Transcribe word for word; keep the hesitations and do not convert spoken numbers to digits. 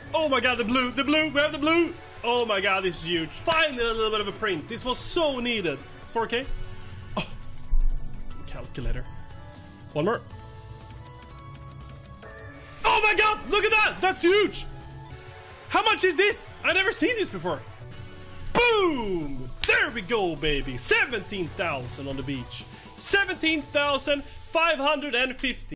Oh my god, the blue, the blue, we have the blue. Oh my god, this is huge. Finally a little bit of a print. This was so needed. four K. Oh, calculator. One more. Oh my god, look at that. That's huge. How much is this? I've never seen this before. Boom! There we go, baby. seventeen thousand on the beach. seventeen thousand five hundred fifty.